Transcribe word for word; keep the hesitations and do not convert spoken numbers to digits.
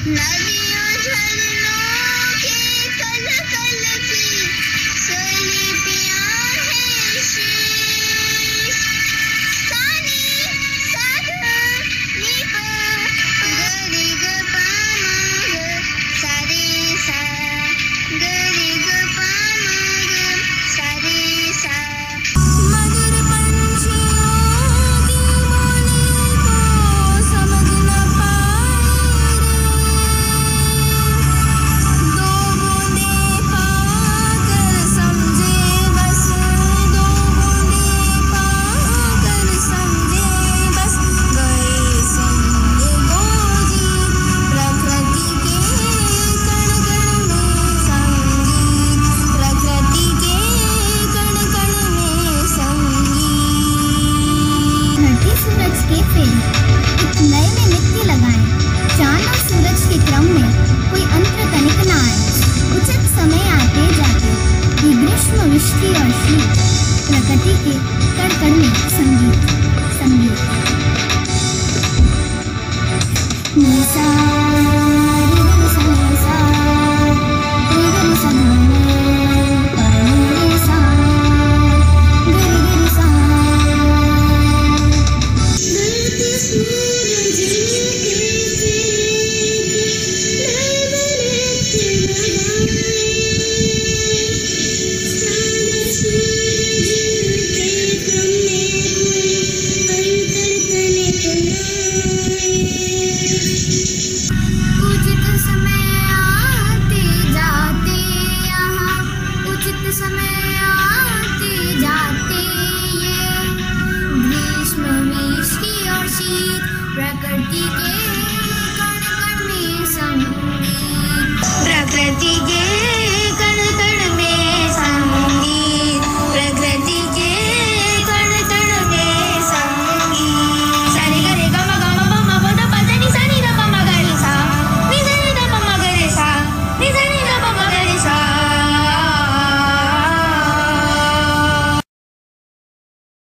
नदियों झरनों के कल कल की स्वलिपियां हैं शेष। सानी साधा नीप गरि ग पा म ग सा रे सा गरि ग पा म ग सा रे सा। मगर पंछियों की बोली को समझ न पाए रे। दो बूंदे पाकर समझे बस, दो बूंदे पाकर समझे बस। गए संग गोजी प्रकृति के कण कण में संगीत, प्रकृति के कण कण में संगीत। धरती सूरज के फेरे एक नए में नित्य लगाएं। चांद और सूरज के क्रम में कोई अंतर तनिक न आए। उचित समय आते जाते ये ग्रीष्म वृष्टि और शीत, प्रकृति के कण कण में संगीत संगीत। निसा रे ग सा सा रे ग सा प रे सा ग रे सा। धरती सूरज के उचित समय आते जाते यहाँ, उचित समय आते जाते ये ग्रीष्म वृष्टि और शीत, प्रकृति के